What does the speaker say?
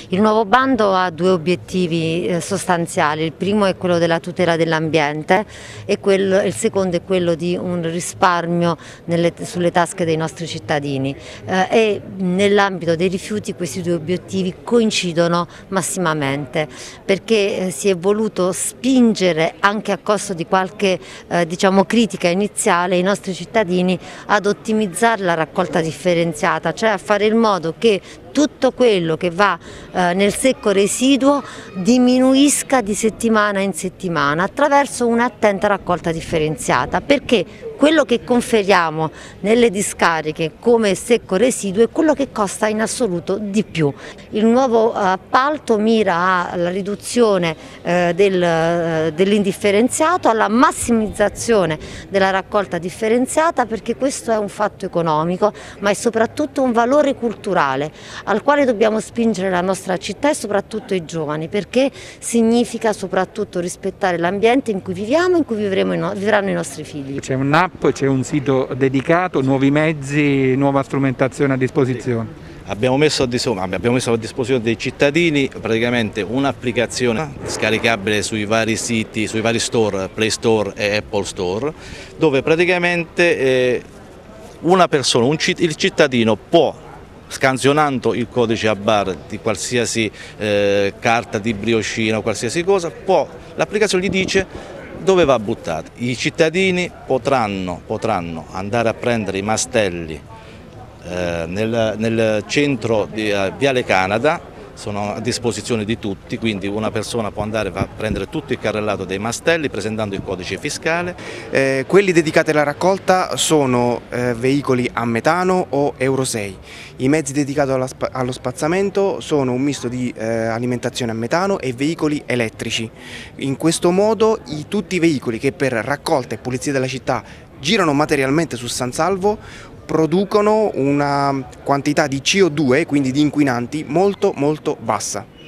Il nuovo bando ha due obiettivi sostanziali: il primo è quello della tutela dell'ambiente e il secondo è quello di un risparmio sulle tasche dei nostri cittadini, e nell'ambito dei rifiuti questi due obiettivi coincidono massimamente, perché si è voluto spingere, anche a costo di qualche diciamo critica iniziale, i nostri cittadini ad ottimizzare la raccolta differenziata, cioè a fare in modo che tutto quello che va nel secco residuo diminuisca di settimana in settimana attraverso un'attenta raccolta differenziata, perché quello che conferiamo nelle discariche come secco residuo è quello che costa in assoluto di più. Il nuovo appalto mira alla riduzione dell'indifferenziato, alla massimizzazione della raccolta differenziata, perché questo è un fatto economico ma è soprattutto un valore culturale al quale dobbiamo spingere la nostra città e soprattutto i giovani, perché significa soprattutto rispettare l'ambiente in cui viviamo e in cui vivranno i nostri figli. C'è un'app, c'è un sito dedicato, nuovi mezzi, nuova strumentazione a disposizione. Abbiamo messo a disposizione dei cittadini praticamente un'applicazione scaricabile sui vari siti, sui vari store, Play Store e Apple Store, dove praticamente una persona, il cittadino può, scansionando il codice a barre di qualsiasi carta di brioscina o qualsiasi cosa, l'applicazione gli dice dove va buttata. I cittadini potranno andare a prendere i mastelli nel centro di Viale Canada, sono a disposizione di tutti, quindi una persona può andare a prendere tutto il carrellato dei mastelli presentando il codice fiscale. Quelli dedicati alla raccolta sono veicoli a metano o Euro 6. I mezzi dedicati allo spazzamento sono un misto di alimentazione a metano e veicoli elettrici. In questo modo tutti i veicoli che per raccolta e pulizia della città girano materialmente su San Salvo producono una quantità di CO2, quindi di inquinanti, molto bassa.